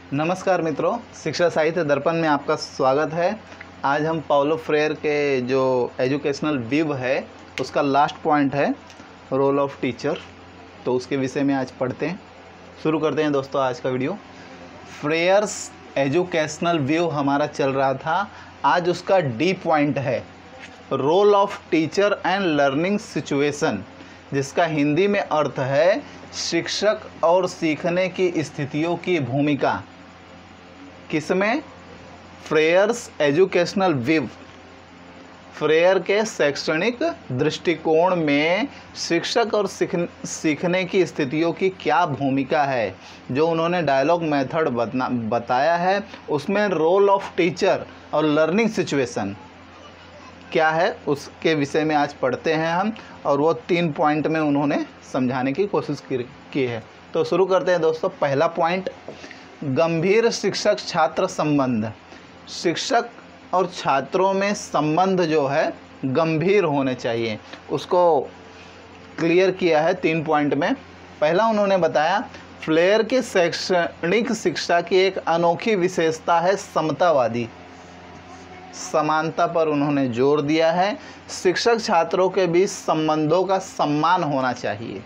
नमस्कार मित्रों, शिक्षा साहित्य दर्पण में आपका स्वागत है। आज हम पाउलो फ्रेयर के जो एजुकेशनल व्यू है उसका लास्ट पॉइंट है रोल ऑफ टीचर, तो उसके विषय में आज पढ़ते हैं। शुरू करते हैं दोस्तों आज का वीडियो। फ्रेयर्स एजुकेशनल व्यू हमारा चल रहा था, आज उसका डी पॉइंट है role of teacher and learning situation, जिसका हिंदी में अर्थ है शिक्षक और सीखने की स्थितियों की भूमिका। किसमें? फ्रेयर्स एजुकेशनल व्यू, फ्रेयर के शैक्षणिक दृष्टिकोण में शिक्षक और सीखने की स्थितियों की क्या भूमिका है। जो उन्होंने डायलॉग मेथड बताया है उसमें रोल ऑफ टीचर और लर्निंग सिचुएशन क्या है उसके विषय में आज पढ़ते हैं हम, और वो 3 पॉइंट में उन्होंने समझाने की कोशिश की है। तो शुरू करते हैं दोस्तों। पहला पॉइंट, गंभीर शिक्षक छात्र संबंध। शिक्षक और छात्रों में संबंध जो है गंभीर होने चाहिए, उसको क्लियर किया है 3 पॉइंट में। पहला उन्होंने बताया फ्लेयर की शैक्षणिक शिक्षा की एक अनोखी विशेषता है समतावादी, समानता पर उन्होंने जोर दिया है। शिक्षक छात्रों के बीच संबंधों का सम्मान होना चाहिए।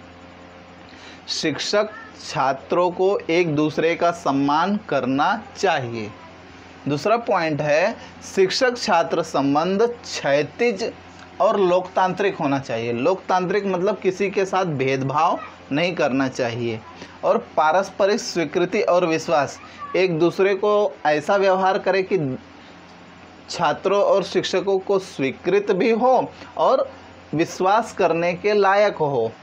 शिक्षक छात्रों को एक दूसरे का सम्मान करना चाहिए। दूसरा पॉइंट है शिक्षक छात्र संबंध क्षैतिज और लोकतांत्रिक होना चाहिए। लोकतांत्रिक मतलब किसी के साथ भेदभाव नहीं करना चाहिए, और पारस्परिक स्वीकृति और विश्वास, एक दूसरे को ऐसा व्यवहार करे कि छात्रों और शिक्षकों को स्वीकृत भी हो और विश्वास करने के लायक हो।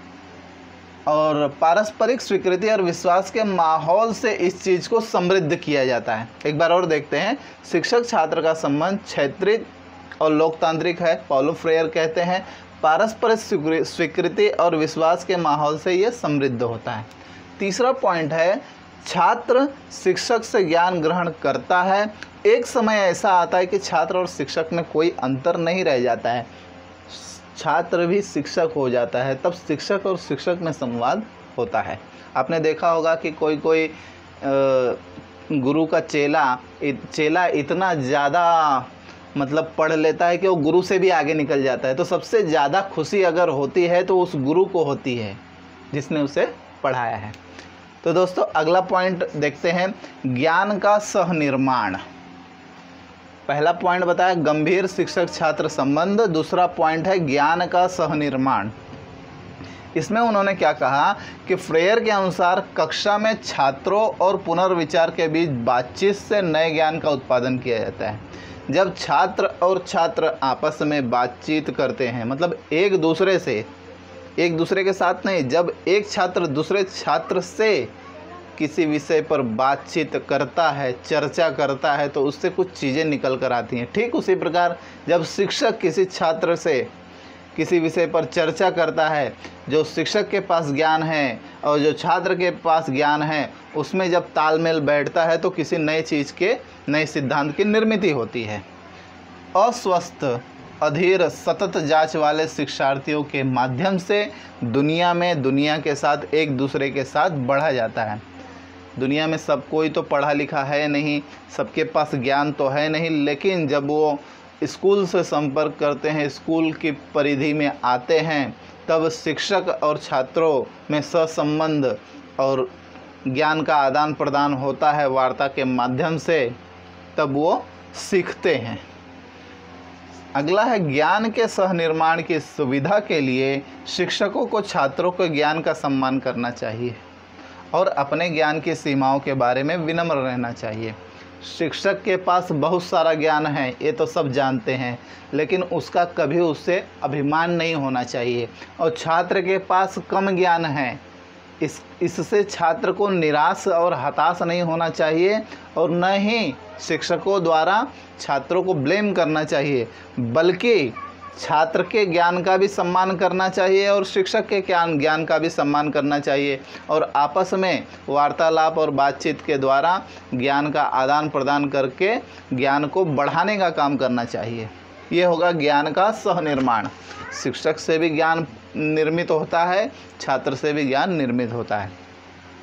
और पारस्परिक स्वीकृति और विश्वास के माहौल से इस चीज़ को समृद्ध किया जाता है। एक बार और देखते हैं। शिक्षक छात्र का संबंध क्षैतिज और लोकतांत्रिक है, पाउलो फ्रेयर कहते हैं पारस्परिक स्वीकृति और विश्वास के माहौल से ये समृद्ध होता है। तीसरा पॉइंट है छात्र शिक्षक से ज्ञान ग्रहण करता है। एक समय ऐसा आता है कि छात्र और शिक्षक में कोई अंतर नहीं रह जाता है, छात्र भी शिक्षक हो जाता है, तब शिक्षक और शिक्षक में संवाद होता है। आपने देखा होगा कि कोई गुरु का चेला इतना ज़्यादा मतलब पढ़ लेता है कि वो गुरु से भी आगे निकल जाता है, तो सबसे ज़्यादा खुशी अगर होती है तो उस गुरु को होती है जिसने उसे पढ़ाया है। तो दोस्तों अगला पॉइंट देखते हैं, ज्ञान का सहनिर्माण। पहला पॉइंट बताया गंभीर शिक्षक छात्र संबंध, दूसरा पॉइंट है ज्ञान का सहनिर्माण। इसमें उन्होंने क्या कहा कि फ्रेयर के अनुसार कक्षा में छात्रों और पुनर्विचार के बीच बातचीत से नए ज्ञान का उत्पादन किया जाता है। जब छात्र और छात्र आपस में बातचीत करते हैं, मतलब एक दूसरे के साथ नहीं, जब एक छात्र दूसरे छात्र से किसी विषय पर बातचीत करता है, चर्चा करता है, तो उससे कुछ चीज़ें निकल कर आती हैं। ठीक उसी प्रकार जब शिक्षक किसी छात्र से किसी विषय पर चर्चा करता है, जो शिक्षक के पास ज्ञान है और जो छात्र के पास ज्ञान है, उसमें जब तालमेल बैठता है तो किसी नए चीज़ के नए सिद्धांत की निर्मित होती है। अस्वस्थ अधीर सतत जांच वाले शिक्षार्थियों के माध्यम से दुनिया के साथ एक दूसरे के साथ बढ़ा जाता है। दुनिया में सब कोई तो पढ़ा लिखा है नहीं, सबके पास ज्ञान तो है नहीं, लेकिन जब वो स्कूल से संपर्क करते हैं, स्कूल की परिधि में आते हैं, तब शिक्षक और छात्रों में सहसंबंध और ज्ञान का आदान प्रदान होता है वार्ता के माध्यम से, तब वो सीखते हैं। अगला है ज्ञान के सहनिर्माण की सुविधा के लिए शिक्षकों को छात्रों के ज्ञान का सम्मान करना चाहिए और अपने ज्ञान की सीमाओं के बारे में विनम्र रहना चाहिए। शिक्षक के पास बहुत सारा ज्ञान है, ये तो सब जानते हैं, लेकिन उसका कभी उससे अभिमान नहीं होना चाहिए। और छात्र के पास कम ज्ञान है, इससे छात्र को निराश और हताश नहीं होना चाहिए, और न ही शिक्षकों द्वारा छात्रों को ब्लेम करना चाहिए, बल्कि छात्र के ज्ञान का भी सम्मान करना चाहिए और शिक्षक के ज्ञान का भी सम्मान करना चाहिए, और आपस में वार्तालाप और बातचीत के द्वारा ज्ञान का आदान प्रदान करके ज्ञान को बढ़ाने का काम करना चाहिए। ये होगा ज्ञान का सहनिर्माण। शिक्षक से भी ज्ञान निर्मित होता है, छात्र से भी ज्ञान निर्मित होता है।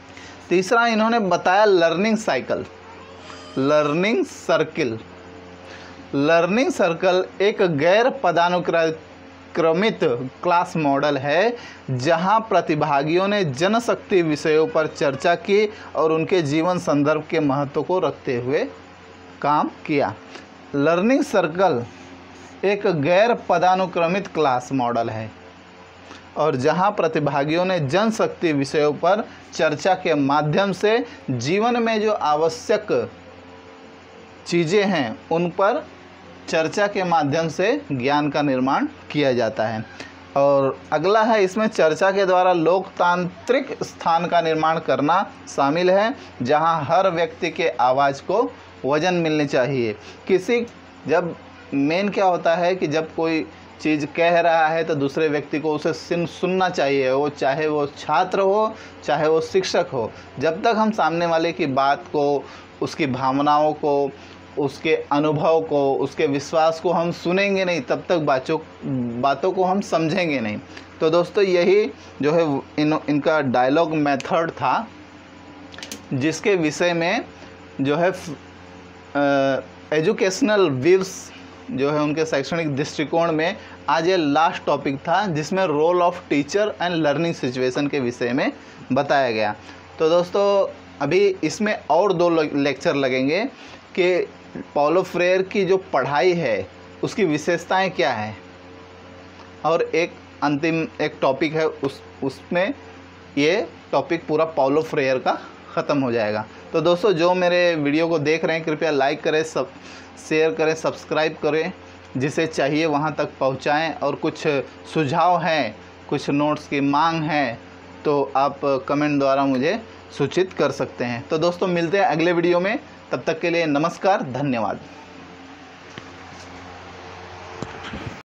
तीसरा इन्होंने बताया learning cycle, learning circle. Learning circle एक गैर पदानुक्रमित क्लास मॉडल है जहां प्रतिभागियों ने जनशक्ति विषयों पर चर्चा की और उनके जीवन संदर्भ के महत्व को रखते हुए काम किया। लर्निंग सर्कल एक गैर पदानुक्रमित क्लास मॉडल है और जहां प्रतिभागियों ने जनशक्ति विषयों पर चर्चा के माध्यम से जीवन में जो आवश्यक चीज़ें हैं उन पर चर्चा के माध्यम से ज्ञान का निर्माण किया जाता है। और अगला है, इसमें चर्चा के द्वारा लोकतांत्रिक स्थान का निर्माण करना शामिल है जहां हर व्यक्ति के आवाज़ को वजन मिलनी चाहिए। जब मेन क्या होता है कि जब कोई चीज़ कह रहा है तो दूसरे व्यक्ति को उसे सुनना चाहिए, वो चाहे वो छात्र हो चाहे वो शिक्षक हो। जब तक हम सामने वाले की बात को, उसकी भावनाओं को, उसके अनुभव को, उसके विश्वास को हम सुनेंगे नहीं, तब तक बातों को हम समझेंगे नहीं। तो दोस्तों यही जो है इनका डायलॉग मेथड था जिसके विषय में जो है एजुकेशनल व्यूज जो है उनके शैक्षणिक दृष्टिकोण में आज ये लास्ट टॉपिक था जिसमें role of teacher and learning situation के विषय में बताया गया। तो दोस्तों अभी इसमें और 2 लेक्चर लगेंगे कि पॉलो फ्रेयर की जो पढ़ाई है उसकी विशेषताएं क्या हैं, और एक अंतिम एक टॉपिक है उसमें ये टॉपिक पूरा पॉलो फ्रेयर का ख़त्म हो जाएगा। तो दोस्तों जो मेरे वीडियो को देख रहे हैं कृपया लाइक करें, शेयर करें, सब्सक्राइब करें, जिसे चाहिए वहाँ तक पहुँचाएँ। और कुछ सुझाव हैं, कुछ नोट्स की मांग है तो आप कमेंट द्वारा मुझे सूचित कर सकते हैं। तो दोस्तों मिलते हैं अगले वीडियो में, तब तक के लिए नमस्कार, धन्यवाद।